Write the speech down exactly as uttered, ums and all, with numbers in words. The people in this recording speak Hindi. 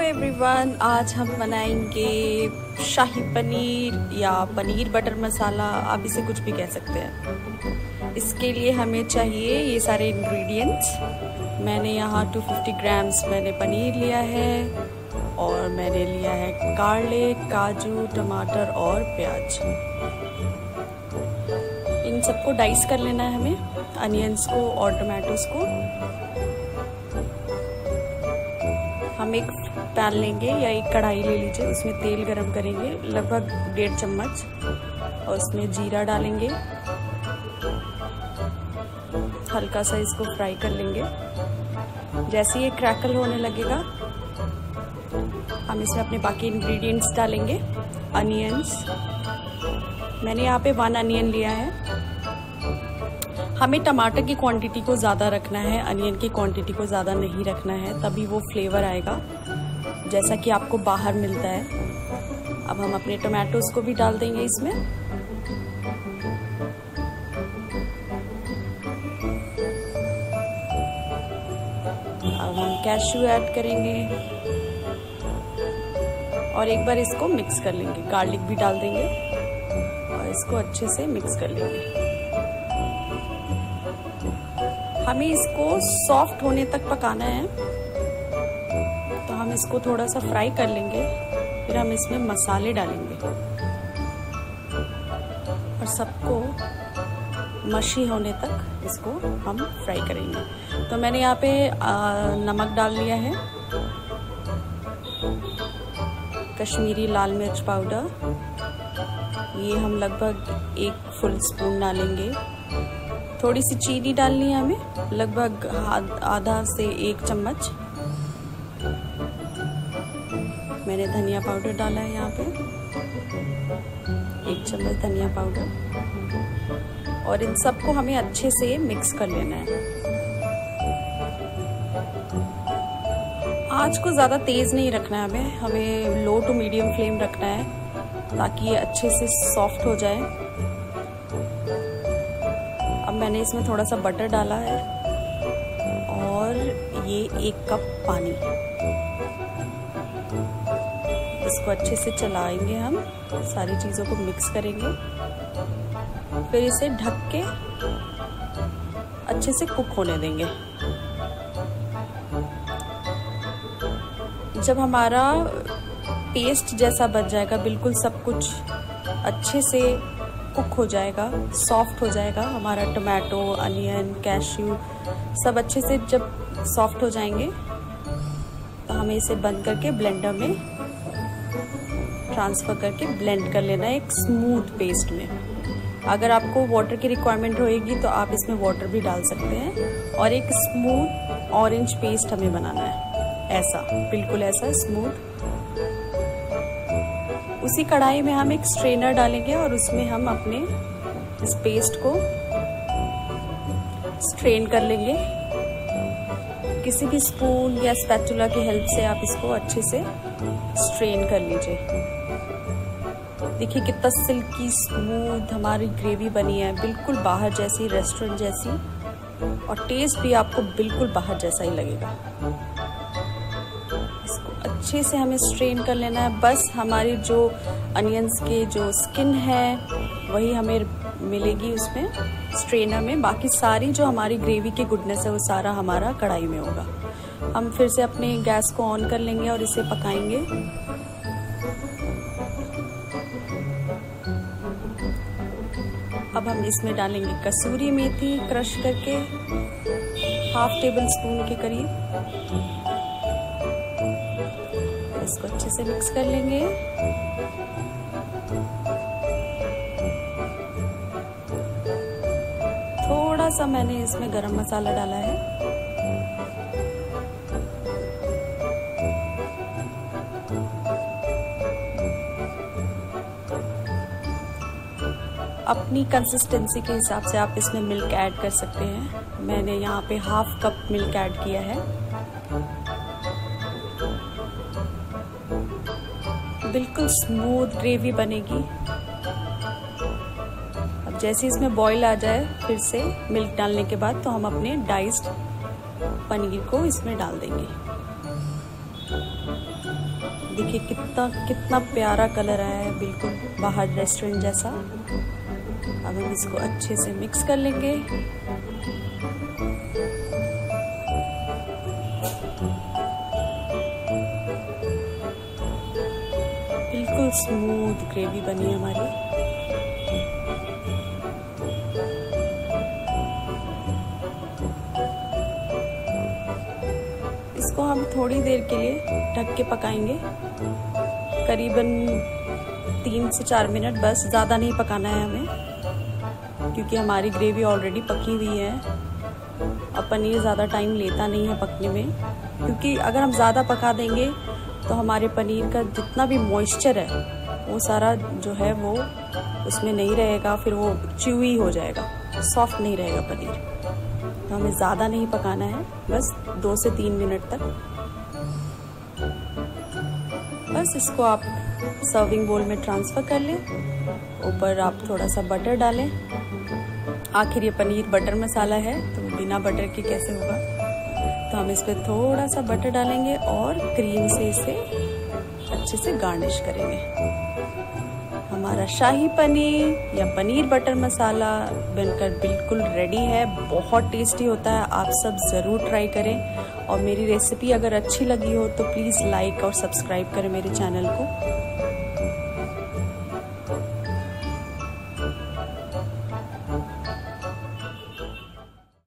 एवरीवन, आज हम बनाएंगे शाही पनीर या पनीर बटर मसाला, आप इसे कुछ भी कह सकते हैं। इसके लिए हमें चाहिए ये सारे इंग्रेडिएंट्स। मैंने यहाँ दो सौ पचास ग्राम्स मैंने पनीर लिया है और मैंने लिया है गार्लिक, काजू, टमाटर और प्याज। इन सबको डाइस कर लेना है हमें, अनियंस को और टमाटोस को। हम एक पैन लेंगे या एक कढ़ाई ले लीजिए, उसमें तेल गरम करेंगे लगभग डेढ़ चम्मच और उसमें जीरा डालेंगे। हल्का सा इसको फ्राई कर लेंगे। जैसे ये क्रैकल होने लगेगा हम इसमें अपने बाकी इंग्रेडिएंट्स डालेंगे। अनियंस, मैंने यहाँ पे वन अनियन लिया है। हमें टमाटर की क्वांटिटी को ज़्यादा रखना है, अनियन की क्वांटिटी को ज़्यादा नहीं रखना है, तभी वो फ्लेवर आएगा जैसा कि आपको बाहर मिलता है। अब हम अपने टमाटोस को भी डाल देंगे इसमें। अब हम कैश्यू ऐड करेंगे और एक बार इसको मिक्स कर लेंगे। गार्लिक भी डाल देंगे और इसको अच्छे से मिक्स कर लेंगे। हमें इसको सॉफ्ट होने तक पकाना है, तो हम इसको थोड़ा सा फ्राई कर लेंगे, फिर हम इसमें मसाले डालेंगे और सबको मशी होने तक इसको हम फ्राई करेंगे। तो मैंने यहाँ पे आ, नमक डाल लिया है, कश्मीरी लाल मिर्च पाउडर, ये हम लगभग एक फुल स्पून डालेंगे। थोड़ी सी चीनी डालनी है हमें, लगभग आधा से एक चम्मच। मैंने धनिया पाउडर डाला है यहाँ पे, एक चम्मच धनिया पाउडर, और इन सबको हमें अच्छे से मिक्स कर लेना है। आंच को ज़्यादा तेज़ नहीं रखना है हमें, हमें लो टू मीडियम फ्लेम रखना है ताकि ये अच्छे से सॉफ्ट हो जाए। अब मैंने इसमें थोड़ा सा बटर डाला है और ये एक कप पानी। इसको अच्छे से चलाएंगे हम, सारी चीज़ों को मिक्स करेंगे, फिर इसे ढक के अच्छे से कुक होने देंगे। जब हमारा पेस्ट जैसा बन जाएगा, बिल्कुल सब कुछ अच्छे से कुक हो जाएगा, सॉफ्ट हो जाएगा, हमारा टमाटो, अनियन, कैश्यू सब अच्छे से जब सॉफ्ट हो जाएंगे तो हमें इसे बंद करके ब्लेंडर में ट्रांसफ़र करके ब्लेंड कर लेना है एक स्मूथ पेस्ट में। अगर आपको वाटर की रिक्वायरमेंट होएगी तो आप इसमें वाटर भी डाल सकते हैं। और एक स्मूथ ऑरेंज पेस्ट हमें बनाना है, ऐसा बिल्कुल ऐसा स्मूथ। उसी कढ़ाई में हम एक स्ट्रेनर डालेंगे और उसमें हम अपने इस पेस्ट को स्ट्रेन कर लेंगे। किसी भी स्पून या स्पैचुला की हेल्प से आप इसको अच्छे से स्ट्रेन कर लीजिए। देखिए कितना सिल्की स्मूथ हमारी ग्रेवी बनी है, बिल्कुल बाहर जैसी, रेस्टोरेंट जैसी, और टेस्ट भी आपको बिल्कुल बाहर जैसा ही लगेगा। अच्छे से हमें स्ट्रेन कर लेना है। बस हमारी जो अनियंस के जो स्किन है वही हमें मिलेगी उसमें स्ट्रेनर में, बाकी सारी जो हमारी ग्रेवी की गुडनेस है वो सारा हमारा कढ़ाई में होगा। हम फिर से अपने गैस को ऑन कर लेंगे और इसे पकाएंगे। अब हम इसमें डालेंगे कसूरी मेथी क्रश करके, हाफ टेबल स्पून के करीब। इसको अच्छे से मिक्स कर लेंगे। थोड़ा सा मैंने इसमें गरम मसाला डाला है। अपनी कंसिस्टेंसी के हिसाब से आप इसमें मिल्क ऐड कर सकते हैं। मैंने यहाँ पे हाफ कप मिल्क ऐड किया है। बिल्कुल स्मूथ ग्रेवी बनेगी। अब जैसे इसमें बॉईल आ जाए फिर से मिल्क डालने के बाद, तो हम अपने डाइस्ड पनीर को इसमें डाल देंगे। देखिए कितना कितना प्यारा कलर आया है, बिल्कुल बाहर रेस्टोरेंट जैसा। अब हम इसको अच्छे से मिक्स कर लेंगे। बिल्कुल स्मूथ ग्रेवी बनी है हमारी। इसको हम थोड़ी देर के लिए ढक के पकाएंगे, करीबन तीन से चार मिनट, बस ज़्यादा नहीं पकाना है हमें, क्योंकि हमारी ग्रेवी ऑलरेडी पकी हुई है। अब पनीर ज़्यादा टाइम लेता नहीं है पकने में, क्योंकि अगर हम ज़्यादा पका देंगे तो हमारे पनीर का जितना भी मॉइस्चर है वो सारा जो है वो उसमें नहीं रहेगा, फिर वो च्यूई हो जाएगा, सॉफ्ट नहीं रहेगा पनीर। तो हमें ज़्यादा नहीं पकाना है, बस दो से तीन मिनट तक। बस इसको आप सर्विंग बोल में ट्रांसफ़र कर लें। ऊपर आप थोड़ा सा बटर डालें। आखिर ये पनीर बटर मसाला है तो बिना बटर के कैसे होगा, तो हम इस पर थोड़ा सा बटर डालेंगे और क्रीम से इसे अच्छे से गार्निश करेंगे। हमारा शाही पनीर या पनीर बटर मसाला बनकर बिल्कुल रेडी है। बहुत टेस्टी होता है, आप सब ज़रूर ट्राई करें। और मेरी रेसिपी अगर अच्छी लगी हो तो प्लीज़ लाइक और सब्सक्राइब करें मेरे चैनल को।